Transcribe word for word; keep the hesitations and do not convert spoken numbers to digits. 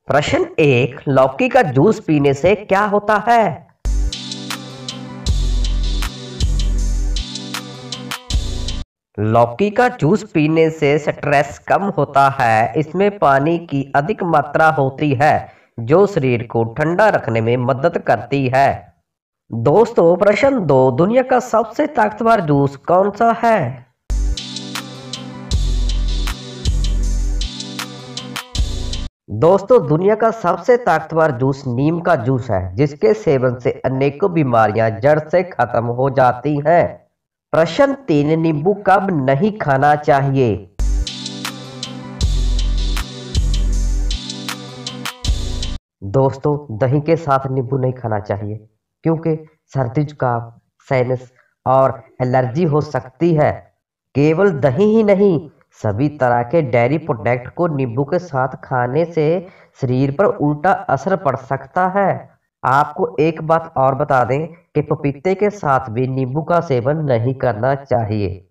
प्रश्न एक, लौकी का जूस पीने से क्या होता है? लौकी का जूस पीने से स्ट्रेस कम होता है। इसमें पानी की अधिक मात्रा होती है जो शरीर को ठंडा रखने में मदद करती है। दोस्तों, प्रश्न दो, दुनिया का सबसे ताकतवर जूस कौन सा है? दोस्तों, दुनिया का सबसे ताकतवर जूस नीम का जूस है, जिसके सेवन से अनेकों बीमारियां जड़ से खत्म हो जाती हैं। प्रश्न तीन, नींबू कब नहीं खाना चाहिए? दोस्तों, दही के साथ नींबू नहीं खाना चाहिए, क्योंकि सर्दी, जुकाम, साइनस और एलर्जी हो सकती है। केवल दही ही नहीं, सभी तरह के डेयरी प्रोडक्ट को नींबू के साथ खाने से शरीर पर उल्टा असर पड़ सकता है। आपको एक बात और बता दें कि पपीते के साथ भी नींबू का सेवन नहीं करना चाहिए।